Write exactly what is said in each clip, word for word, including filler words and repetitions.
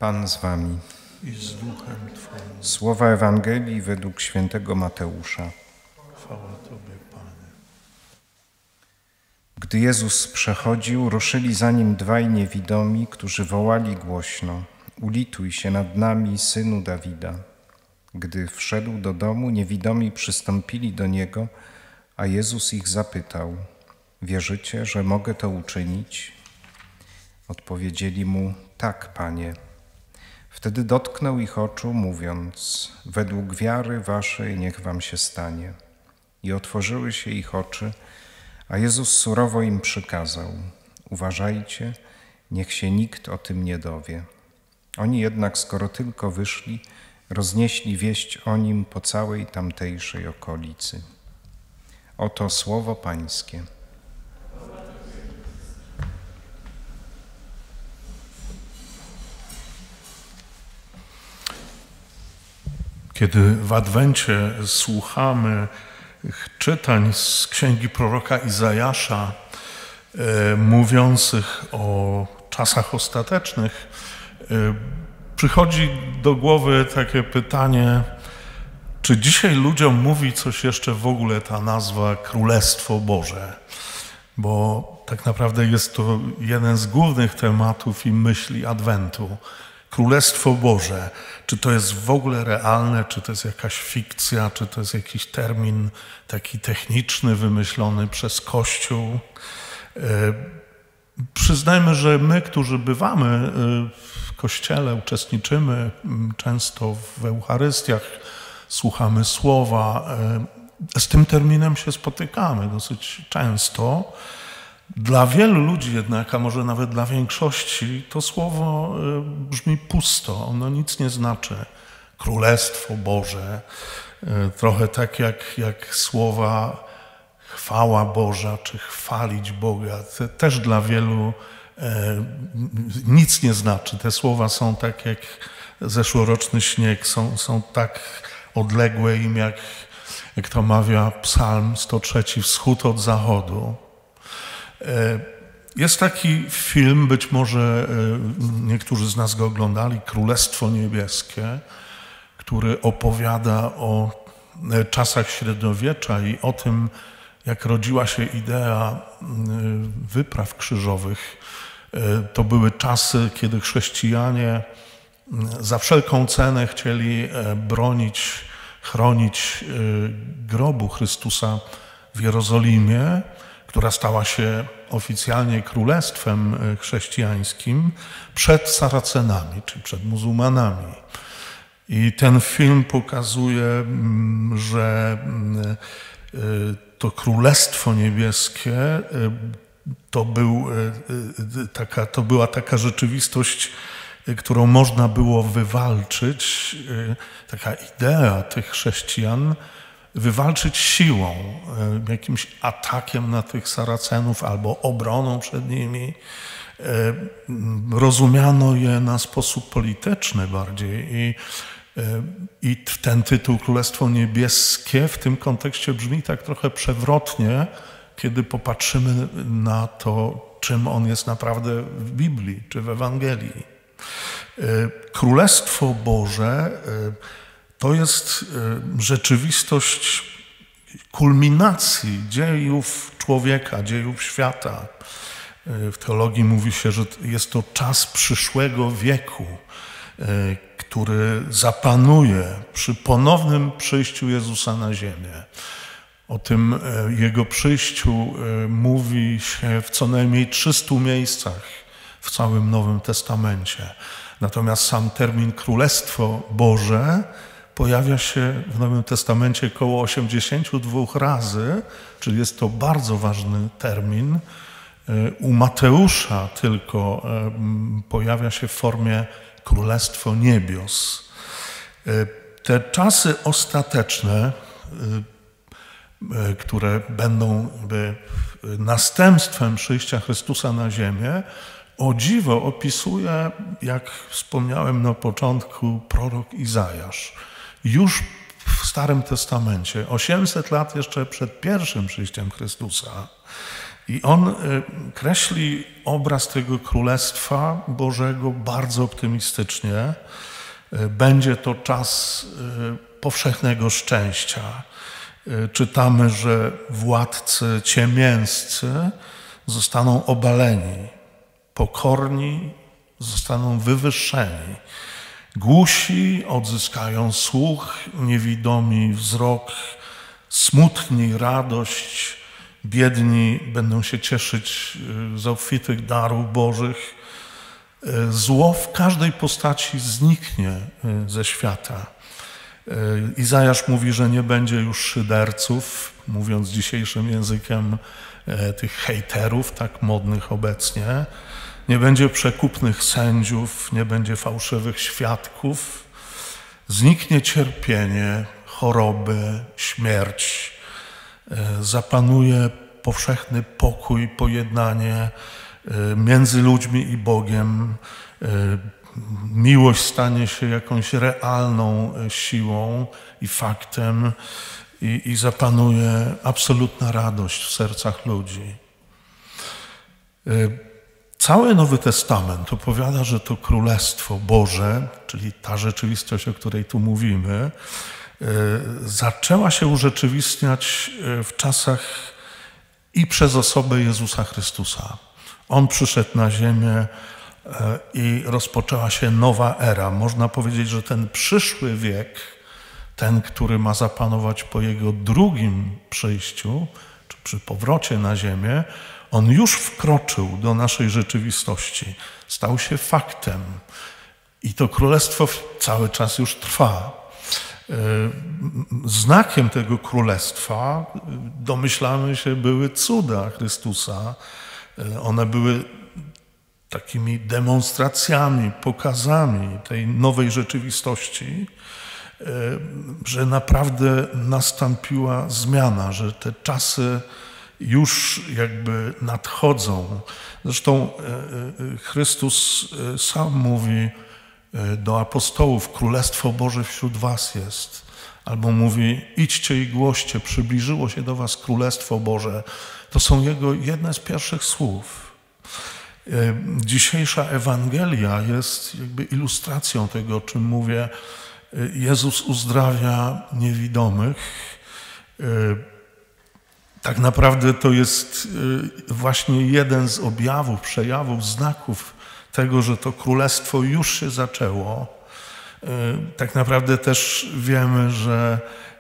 Pan z wami. I z duchem Twoim. Słowa Ewangelii według świętego Mateusza. Chwała Tobie, Panie. Gdy Jezus przechodził, ruszyli za nim dwaj niewidomi, którzy wołali głośno: ulituj się nad nami, Synu Dawida. Gdy wszedł do domu, niewidomi przystąpili do niego, a Jezus ich zapytał: wierzycie, że mogę to uczynić? Odpowiedzieli mu: tak, Panie. Wtedy dotknął ich oczu, mówiąc: według wiary waszej niech wam się stanie. I otworzyły się ich oczy, a Jezus surowo im przykazał: uważajcie, niech się nikt o tym nie dowie. Oni jednak, skoro tylko wyszli, roznieśli wieść o nim po całej tamtejszej okolicy. Oto słowo Pańskie. Kiedy w Adwencie słuchamy czytań z księgi proroka Izajasza, e, mówiących o czasach ostatecznych, e, przychodzi do głowy takie pytanie, czy dzisiaj ludziom mówi coś jeszcze w ogóle ta nazwa Królestwo Boże? Bo tak naprawdę jest to jeden z głównych tematów i myśli Adwentu. Królestwo Boże. Czy to jest w ogóle realne, czy to jest jakaś fikcja, czy to jest jakiś termin taki techniczny, wymyślony przez Kościół? E, przyznajmy, że my, którzy bywamy w Kościele, uczestniczymy często w Eucharystiach, słuchamy słowa, e, z tym terminem się spotykamy dosyć często. Dla wielu ludzi jednak, a może nawet dla większości, to słowo brzmi pusto, ono nic nie znaczy. Królestwo Boże, trochę tak jak, jak słowa chwała Boża, czy chwalić Boga. To też dla wielu e, nic nie znaczy. Te słowa są tak jak zeszłoroczny śnieg, są, są tak odległe im jak, jak to mawia Psalm sto trzy, wschód od zachodu. Jest taki film, być może niektórzy z nas go oglądali, Królestwo Niebieskie, który opowiada o czasach średniowiecza i o tym, jak rodziła się idea wypraw krzyżowych. To były czasy, kiedy chrześcijanie za wszelką cenę chcieli bronić, chronić grobu Chrystusa w Jerozolimie, która stała się oficjalnie królestwem chrześcijańskim przed Saracenami, czyli przed muzułmanami. I ten film pokazuje, że to Królestwo Niebieskie to, był taka, to była taka rzeczywistość, którą można było wywalczyć, taka idea tych chrześcijan, wywalczyć siłą, jakimś atakiem na tych Saracenów albo obroną przed nimi. Rozumiano je na sposób polityczny bardziej i, i ten tytuł Królestwo Niebieskie w tym kontekście brzmi tak trochę przewrotnie, kiedy popatrzymy na to, czym on jest naprawdę w Biblii czy w Ewangelii. Królestwo Boże to jest rzeczywistość kulminacji dziejów człowieka, dziejów świata. W teologii mówi się, że jest to czas przyszłego wieku, który zapanuje przy ponownym przyjściu Jezusa na ziemię. O tym Jego przyjściu mówi się w co najmniej trzystu miejscach w całym Nowym Testamencie. Natomiast sam termin Królestwo Boże pojawia się w Nowym Testamencie około osiemdziesięciu dwóch razy, czyli jest to bardzo ważny termin. U Mateusza tylko pojawia się w formie Królestwo Niebios. Te czasy ostateczne, które będą następstwem przyjścia Chrystusa na ziemię, o dziwo opisuje, jak wspomniałem na początku, prorok Izajasz. Już w Starym Testamencie, osiemset lat jeszcze przed pierwszym przyjściem Chrystusa, I on kreśli obraz tego Królestwa Bożego bardzo optymistycznie. Będzie to czas powszechnego szczęścia. Czytamy, że władcy ciemięscy zostaną obaleni, pokorni zostaną wywyższeni, głusi odzyskają słuch, niewidomi wzrok, smutni radość, biedni będą się cieszyć z obfitych darów Bożych. Zło w każdej postaci zniknie ze świata. Izajasz mówi, że nie będzie już szyderców, mówiąc dzisiejszym językiem tych hejterów, tak modnych obecnie. Nie będzie przekupnych sędziów, nie będzie fałszywych świadków. Zniknie cierpienie, choroby, śmierć. Zapanuje powszechny pokój, pojednanie między ludźmi i Bogiem. Miłość stanie się jakąś realną siłą i faktem i, i zapanuje absolutna radość w sercach ludzi. Cały Nowy Testament opowiada, że to Królestwo Boże, czyli ta rzeczywistość, o której tu mówimy, zaczęła się urzeczywistniać w czasach i przez osobę Jezusa Chrystusa. On przyszedł na ziemię i rozpoczęła się nowa era. Można powiedzieć, że ten przyszły wiek, ten, który ma zapanować po Jego drugim przyjściu, czy przy powrocie na ziemię, on już wkroczył do naszej rzeczywistości. Stał się faktem. I to królestwo cały czas już trwa. Znakiem tego królestwa, domyślamy się, były cuda Chrystusa. One były takimi demonstracjami, pokazami tej nowej rzeczywistości, że naprawdę nastąpiła zmiana, że te czasy już jakby nadchodzą. Zresztą Chrystus sam mówi do apostołów: Królestwo Boże wśród was jest. Albo mówi: idźcie i głoście, przybliżyło się do was Królestwo Boże. To są Jego jedne z pierwszych słów. Dzisiejsza Ewangelia jest jakby ilustracją tego, o czym mówię. Jezus uzdrawia niewidomych. Tak naprawdę to jest właśnie jeden z objawów, przejawów, znaków tego, że to królestwo już się zaczęło. Tak naprawdę też wiemy, że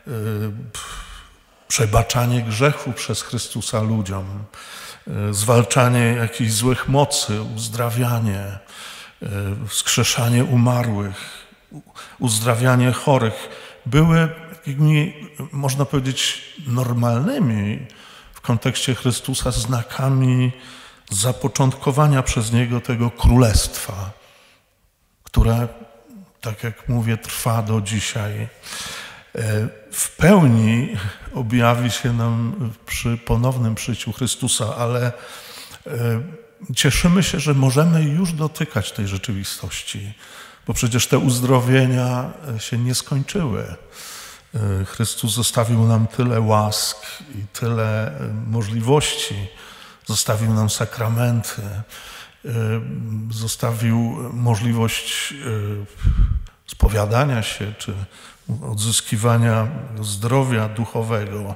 przebaczanie grzechu przez Chrystusa ludziom, zwalczanie jakichś złych mocy, uzdrawianie, wskrzeszanie umarłych, uzdrawianie chorych były takimi, można powiedzieć, normalnymi w kontekście Chrystusa znakami zapoczątkowania przez Niego tego królestwa, które, tak jak mówię, trwa do dzisiaj. W pełni objawi się nam przy ponownym przyjściu Chrystusa, ale cieszymy się, że możemy już dotykać tej rzeczywistości, bo przecież te uzdrowienia się nie skończyły. Chrystus zostawił nam tyle łask i tyle możliwości. Zostawił nam sakramenty, zostawił możliwość spowiadania się czy odzyskiwania zdrowia duchowego.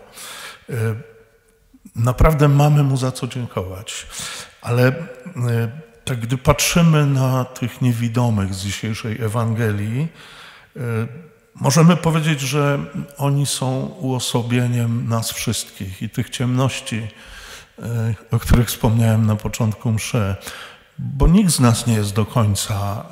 Naprawdę mamy Mu za co dziękować. Ale tak gdy patrzymy na tych niewidomych z dzisiejszej Ewangelii, możemy powiedzieć, że oni są uosobieniem nas wszystkich i tych ciemności, o których wspomniałem na początku mszy, bo nikt z nas nie jest do końca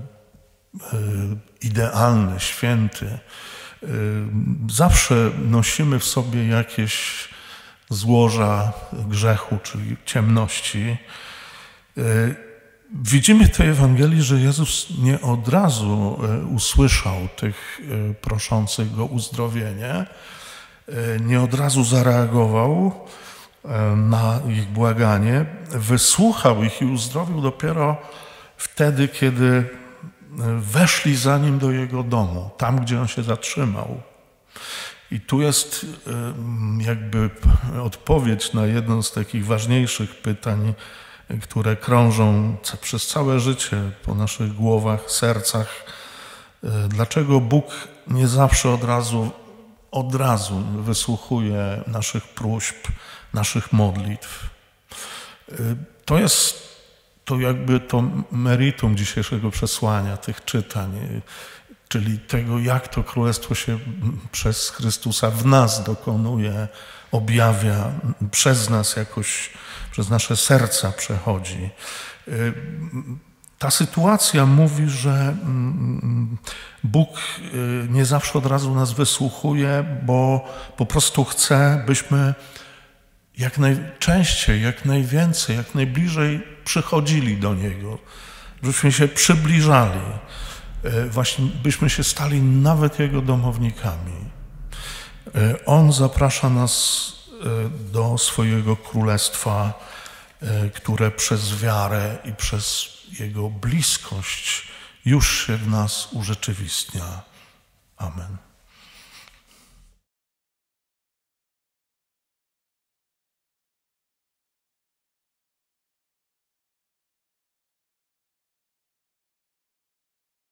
idealny, święty. Zawsze nosimy w sobie jakieś złoża grzechu, czyli ciemności. Widzimy w tej Ewangelii, że Jezus nie od razu usłyszał tych proszących Go o uzdrowienie, nie od razu zareagował na ich błaganie, wysłuchał ich i uzdrowił dopiero wtedy, kiedy weszli za Nim do Jego domu, tam, gdzie On się zatrzymał. I tu jest jakby odpowiedź na jedno z takich ważniejszych pytań, które krążą przez całe życie po naszych głowach, sercach. Dlaczego Bóg nie zawsze od razu, od razu wysłuchuje naszych próśb, naszych modlitw? To jest to jakby to meritum dzisiejszego przesłania, tych czytań, czyli tego, jak to Królestwo się przez Chrystusa w nas dokonuje, objawia, przez nas jakoś, przez nasze serca przechodzi. Ta sytuacja mówi, że Bóg nie zawsze od razu nas wysłuchuje, bo po prostu chce, byśmy jak najczęściej, jak najwięcej, jak najbliżej przychodzili do Niego, żebyśmy się przybliżali, właśnie byśmy się stali nawet Jego domownikami. On zaprasza nas do swojego królestwa, które przez wiarę i przez Jego bliskość już się w nas urzeczywistnia. Amen.